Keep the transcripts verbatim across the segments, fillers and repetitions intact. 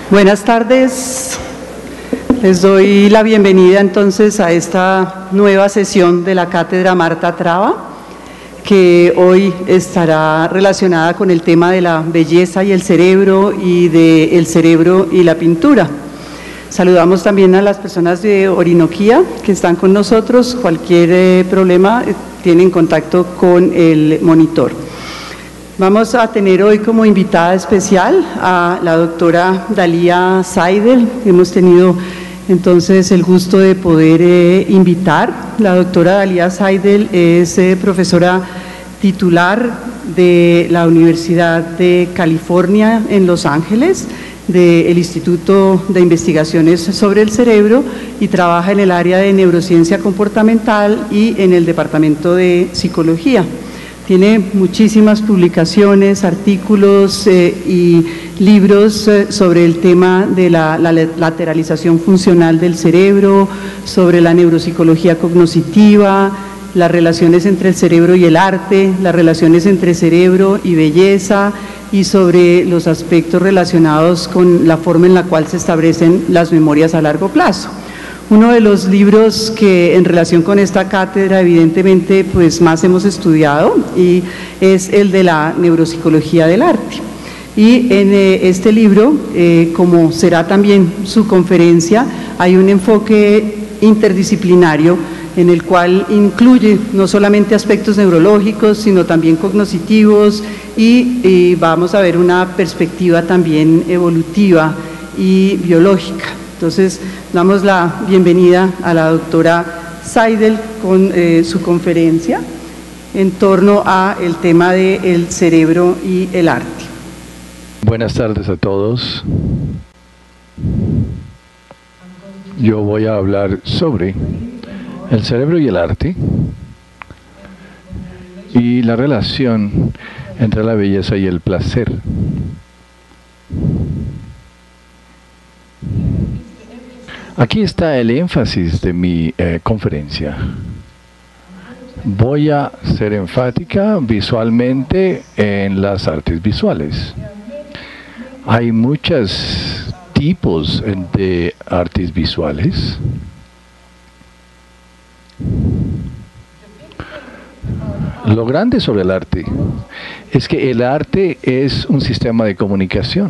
Buenas tardes, les doy la bienvenida entonces a esta nueva sesión de la Cátedra Marta Traba, que hoy estará relacionada con el tema de la belleza y el cerebro y de el cerebro y la pintura. Saludamos también a las personas de Orinoquía que están con nosotros. Cualquier eh, problema eh, tienen contacto con el monitor. Vamos a tener hoy como invitada especial a la doctora Dalía Seidel. Hemos tenido entonces el gusto de poder eh, invitar. La doctora Dalía Seidel es eh, profesora titular de la Universidad de California en Los Ángeles, del Instituto de Investigaciones sobre el Cerebro, y trabaja en el área de neurociencia comportamental y en el departamento de psicología. Tiene muchísimas publicaciones, artículos eh, y libros eh, sobre el tema de la, la lateralización funcional del cerebro, sobre la neuropsicología cognitiva, las relaciones entre el cerebro y el arte, las relaciones entre cerebro y belleza, y sobre los aspectos relacionados con la forma en la cual se establecen las memorias a largo plazo. Uno de los libros que en relación con esta cátedra evidentemente pues más hemos estudiado y es el de la neuropsicología del arte. Y en eh, este libro, eh, como será también su conferencia, hay un enfoque interdisciplinario en el cual incluye no solamente aspectos neurológicos, sino también cognitivos y, y vamos a ver una perspectiva también evolutiva y biológica. Entonces, damos la bienvenida a la doctora Seidel con eh, su conferencia en torno a el tema del cerebro y el arte. Buenas tardes a todos. Yo voy a hablar sobre el cerebro y el arte y la relación entre la belleza y el placer. Aquí está el énfasis de mi eh, conferencia. Voy a ser enfática visualmente en las artes visuales. Hay muchos tipos de artes visuales. Lo grande sobre el arte es que el arte es un sistema de comunicación.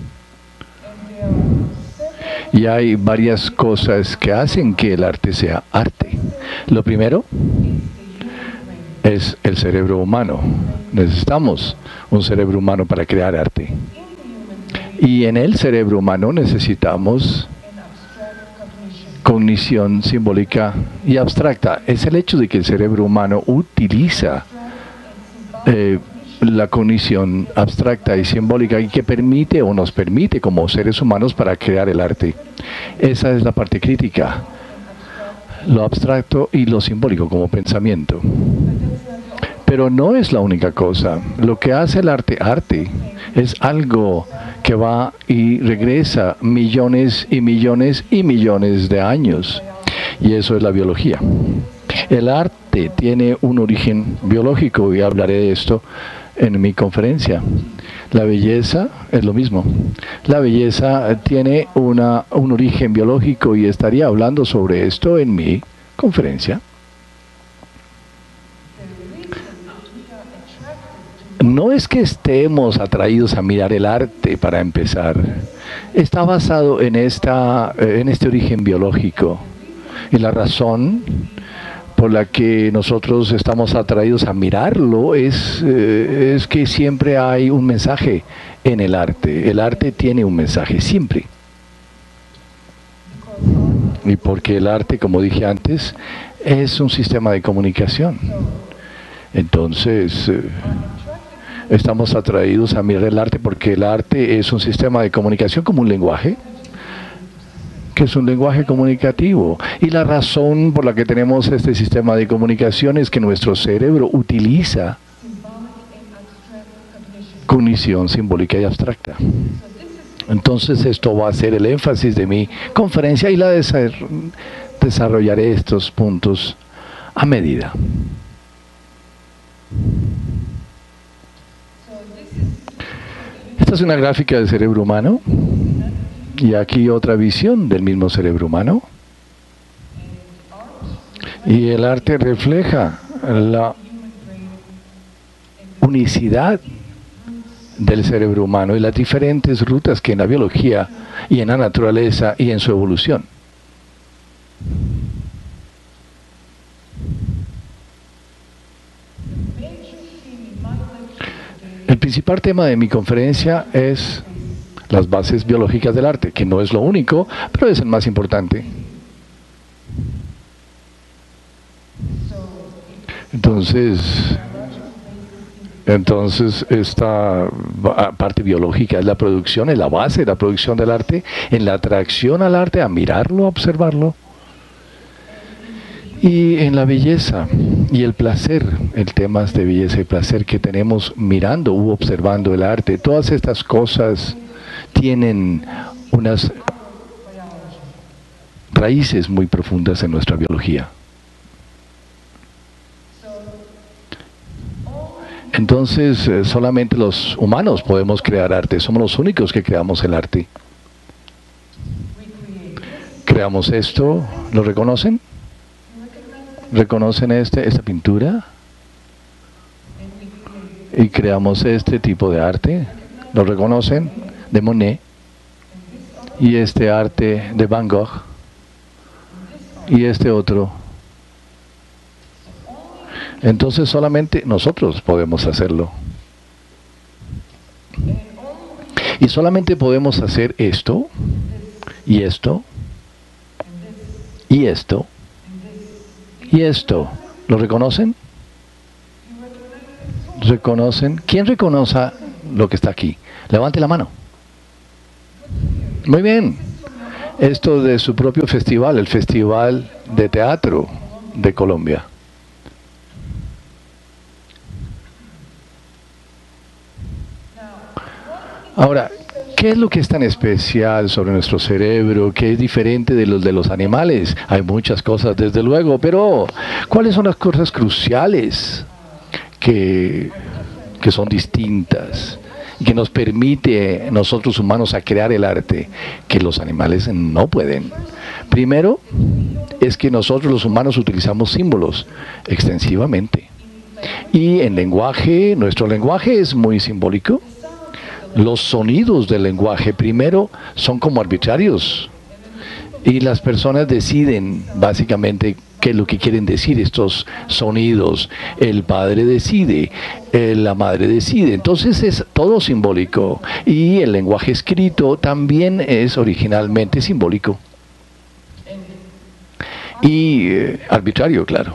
Y hay varias cosas que hacen que el arte sea arte. Lo primero es el cerebro humano. Necesitamos un cerebro humano para crear arte. Y en el cerebro humano necesitamos cognición simbólica y abstracta. Es el hecho de que el cerebro humano utiliza eh, la cognición abstracta y simbólica y que permite o nos permite como seres humanos para crear el arte. Esa es la parte crítica, lo abstracto y lo simbólico como pensamiento. Pero no es la única cosa. Lo que hace el arte arte es algo que va y regresa millones y millones y millones de años. Y eso es la biología. El arte tiene un origen biológico y hablaré de esto en mi conferencia. La belleza es lo mismo. La belleza tiene una, un origen biológico y estaría hablando sobre esto en mi conferencia. No es que estemos atraídos a mirar el arte para empezar. Está basado en, esta, en este origen biológico. Y la razón por la que nosotros estamos atraídos a mirarlo es, eh, es que siempre hay un mensaje en el arte. El arte tiene un mensaje, siempre. Y porque el arte, como dije antes, es un sistema de comunicación. Entonces, eh, estamos atraídos a mirar el arte porque el arte es un sistema de comunicación como un lenguaje, que es un lenguaje comunicativo. Y la razón por la que tenemos este sistema de comunicación es que nuestro cerebro utiliza cognición simbólica y abstracta. Entonces esto va a ser el énfasis de mi conferencia y la desarrollaré estos puntos a medida. Esta es una gráfica del cerebro humano. Y aquí otra visión del mismo cerebro humano. Y el arte refleja la unicidad del cerebro humano y las diferentes rutas que en la biología y en la naturaleza y en su evolución. El principal tema de mi conferencia es las bases biológicas del arte, que no es lo único, pero es el más importante. Entonces, entonces esta parte biológica es la producción, es la base de la producción del arte, en la atracción al arte, a mirarlo, a observarlo. Y en la belleza y el placer, el tema de belleza y placer que tenemos mirando u observando el arte, todas estas cosas tienen unas raíces muy profundas en nuestra biología. Entonces, eh, solamente los humanos podemos crear arte, somos los únicos que creamos el arte. Creamos esto, ¿lo reconocen? ¿Reconocen este, esta pintura? Y creamos este tipo de arte, ¿lo reconocen? De Monet. Y este arte de Van Gogh. Y este otro. Entonces solamente nosotros podemos hacerlo. Y solamente podemos hacer esto, y esto, y esto, y esto. ¿Lo reconocen? ¿Reconocen? ¿Quién reconoce lo que está aquí? Levante la mano. Muy bien. Esto de su propio festival, el Festival de Teatro de Colombia. Ahora, ¿qué es lo que es tan especial sobre nuestro cerebro? ¿Qué es diferente de los de los animales? Hay muchas cosas, desde luego, pero ¿cuáles son las cosas cruciales que, que son distintas y que nos permite nosotros humanos a crear el arte que los animales no pueden? Primero, es que nosotros los humanos utilizamos símbolos extensivamente. Y en lenguaje, nuestro lenguaje es muy simbólico. Los sonidos del lenguaje, primero, son como arbitrarios. Y las personas deciden, básicamente, qué es lo que quieren decir estos sonidos. El padre decide, eh, la madre decide. Entonces es todo simbólico. Y el lenguaje escrito también es originalmente simbólico. Y eh, arbitrario, claro.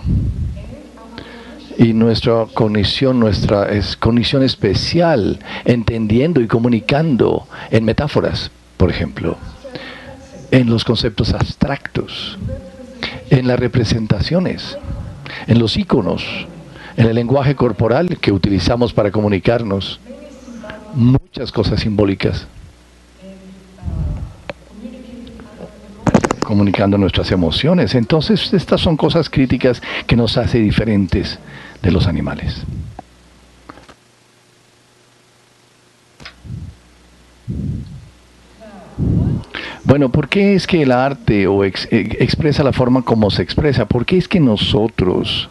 Y nuestra cognición, nuestra es cognición especial, entendiendo y comunicando en metáforas, por ejemplo, en los conceptos abstractos, en las representaciones, en los íconos, en el lenguaje corporal que utilizamos para comunicarnos, muchas cosas simbólicas, comunicando nuestras emociones. Entonces, estas son cosas críticas que nos hace diferentes de los animales. Bueno, ¿por qué es que el arte o ex, eh, expresa la forma como se expresa? ¿Por qué es que nosotros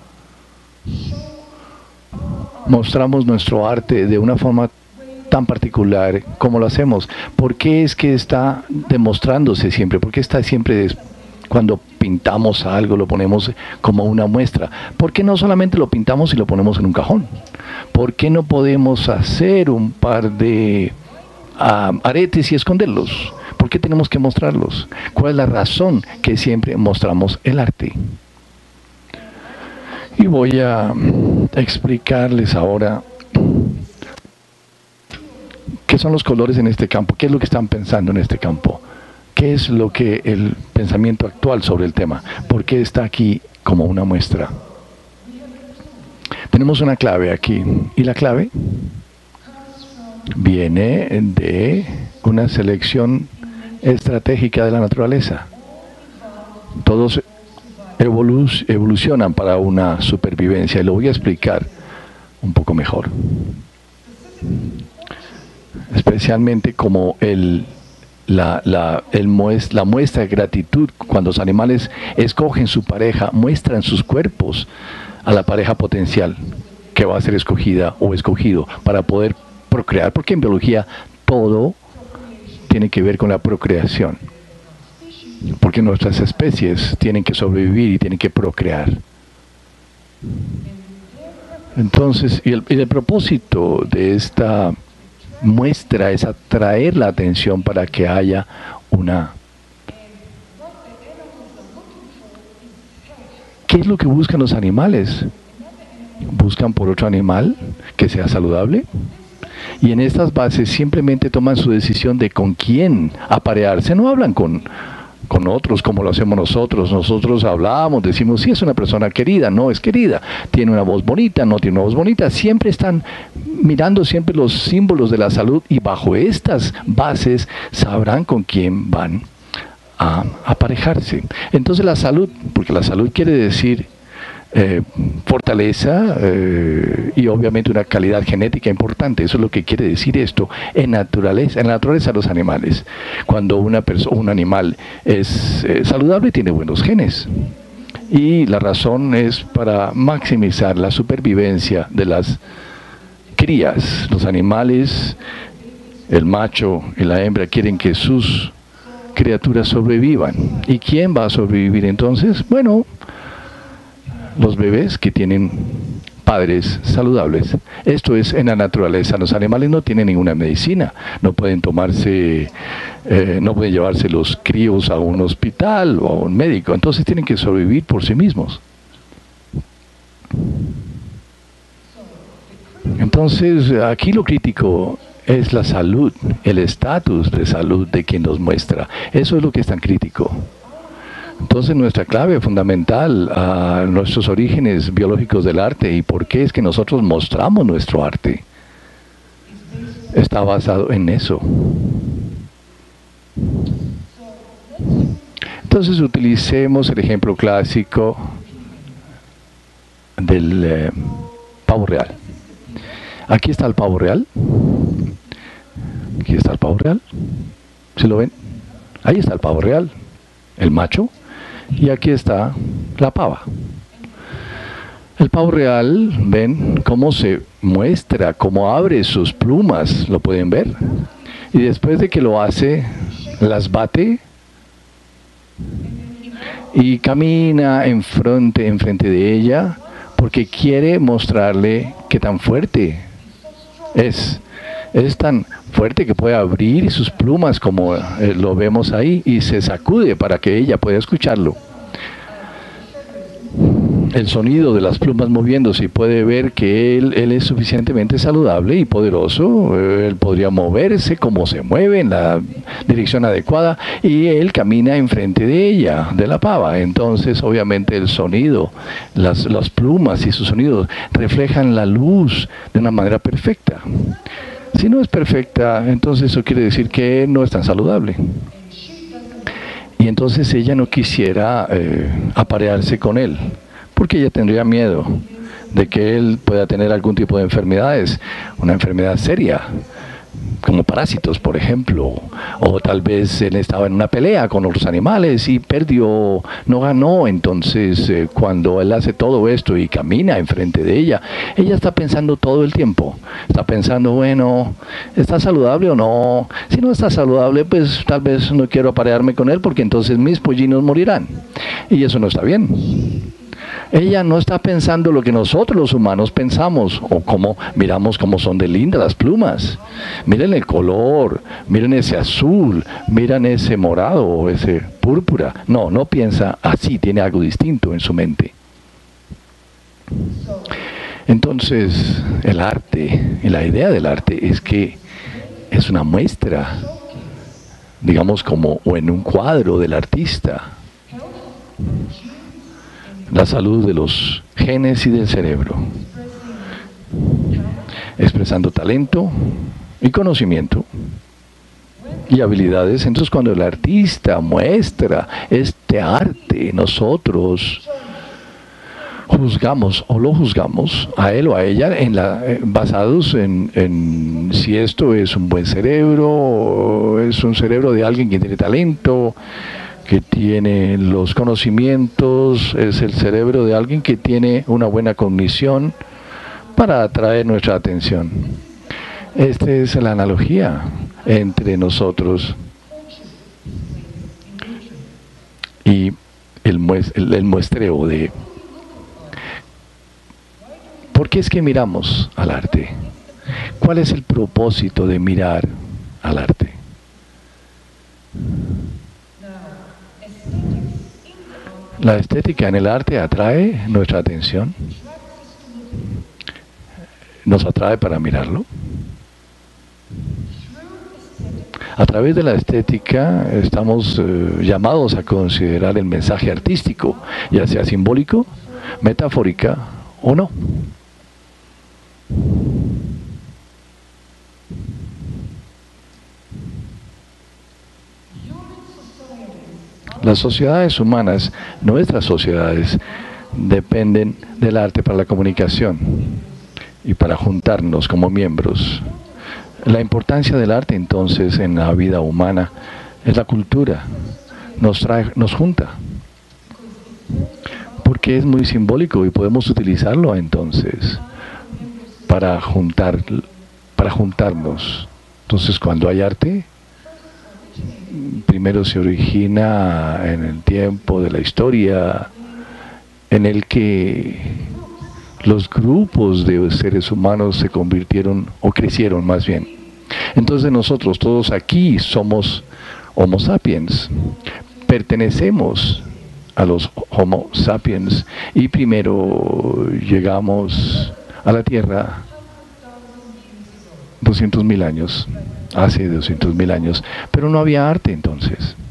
mostramos nuestro arte de una forma tan particular como lo hacemos? ¿Por qué es que está demostrándose siempre? ¿Por qué está siempre cuando pintamos algo lo ponemos como una muestra? ¿Por qué no solamente lo pintamos y lo ponemos en un cajón? ¿Por qué no podemos hacer un par de uh, aretes y esconderlos? ¿Por qué tenemos que mostrarlos? ¿Cuál es la razón que siempre mostramos el arte? Y voy a explicarles ahora qué son los colores en este campo, qué es lo que están pensando en este campo, qué es lo que el pensamiento actual sobre el tema, por qué está aquí como una muestra. Tenemos una clave aquí, y la clave viene de una selección estratégica de la naturaleza. Todos evolu evolucionan para una supervivencia, y lo voy a explicar un poco mejor. Especialmente como el, la, la, el muest, la muestra de gratitud cuando los animales escogen su pareja, muestran sus cuerpos a la pareja potencial que va a ser escogida o escogido para poder procrear, porque en biología todo tiene que ver con la procreación, porque nuestras especies tienen que sobrevivir y tienen que procrear. Entonces, y el, y el propósito de esta muestra es atraer la atención para que haya una... ¿Qué es lo que buscan los animales? Buscan por otro animal que sea saludable. Y en estas bases simplemente toman su decisión de con quién aparearse. No hablan con, con otros como lo hacemos nosotros. Nosotros hablamos, decimos, sí, es una persona querida, no es querida. Tiene una voz bonita, no tiene una voz bonita. Siempre están mirando siempre los símbolos de la salud y bajo estas bases sabrán con quién van a aparejarse. Entonces la salud, porque la salud quiere decir eh, fortaleza eh, y obviamente una calidad genética importante. Eso es lo que quiere decir esto en naturaleza, en la naturaleza de los animales. Cuando una persona, un animal es eh, saludable, tiene buenos genes. Y la razón es para maximizar la supervivencia de las crías. Los animales, el macho y la hembra quieren que sus criaturas sobrevivan. ¿Y quién va a sobrevivir entonces? Bueno, los bebés que tienen padres saludables. Esto es en la naturaleza. Los animales no tienen ninguna medicina. No pueden tomarse, eh, no pueden llevarse los críos a un hospital o a un médico. Entonces tienen que sobrevivir por sí mismos. Entonces, aquí lo crítico es la salud, el estatus de salud de quien nos muestra. Eso es lo que es tan crítico. Entonces, nuestra clave fundamental a nuestros orígenes biológicos del arte y por qué es que nosotros mostramos nuestro arte está basado en eso. Entonces, utilicemos el ejemplo clásico del eh, pavo real. Aquí está el pavo real. Aquí está el pavo real. ¿Sí lo ven? Ahí está el pavo real, el macho. Y aquí está la pava. El pavo real, ven cómo se muestra, cómo abre sus plumas, lo pueden ver. Y después de que lo hace, las bate y camina enfrente, enfrente de ella, porque quiere mostrarle qué tan fuerte es. Es tan fuerte que puede abrir sus plumas como eh, lo vemos ahí y se sacude para que ella pueda escucharlo. El sonido de las plumas moviéndose y puede ver que él, él es suficientemente saludable y poderoso. Él podría moverse como se mueve en la dirección adecuada y él camina enfrente de ella, de la pava. Entonces obviamente el sonido, las, las plumas y sus sonidos reflejan la luz de una manera perfecta. Si no es perfecta, entonces eso quiere decir que no es tan saludable. Y entonces ella no quisiera eh, aparearse con él, porque ella tendría miedo de que él pueda tener algún tipo de enfermedades, una enfermedad seria, como parásitos, por ejemplo, o tal vez él estaba en una pelea con otros animales y perdió, no ganó. Entonces eh, cuando él hace todo esto y camina enfrente de ella, ella está pensando todo el tiempo, está pensando, bueno, ¿está saludable o no? Si no está saludable, pues tal vez no quiero aparearme con él porque entonces mis pollinos morirán, y eso no está bien. Ella no está pensando lo que nosotros los humanos pensamos, o cómo miramos cómo son de lindas las plumas. Miren el color, miren ese azul, miren ese morado o ese púrpura. No, no piensa así, tiene algo distinto en su mente. Entonces, el arte, y la idea del arte es que es una muestra, digamos como, o en un cuadro del artista, la salud de los genes y del cerebro, expresando talento y conocimiento y habilidades. Entonces cuando el artista muestra este arte, nosotros juzgamos o lo juzgamos a él o a ella en la, eh, basados en, en si esto es un buen cerebro o es un cerebro de alguien que tiene talento, que tiene los conocimientos, es el cerebro de alguien que tiene una buena cognición para atraer nuestra atención. Esta es la analogía entre nosotros y el, muest el, el muestreo de ¿por qué es que miramos al arte? ¿Cuál es el propósito de mirar al arte? La estética en el arte atrae nuestra atención. Nos atrae para mirarlo. A través de la estética estamos eh, llamados a considerar el mensaje artístico, ya sea simbólico, metafórica o no. Las sociedades humanas, nuestras sociedades, dependen del arte para la comunicación y para juntarnos como miembros. La importancia del arte entonces en la vida humana es la cultura, nos trae, nos junta, porque es muy simbólico y podemos utilizarlo entonces para juntar, para juntarnos. Entonces, cuando hay arte, primero se origina en el tiempo de la historia en el que los grupos de seres humanos se convirtieron o crecieron más bien. Entonces nosotros todos aquí somos Homo sapiens, pertenecemos a los Homo sapiens y primero llegamos a la Tierra doscientos mil años, hace doscientos mil años, pero no había arte entonces.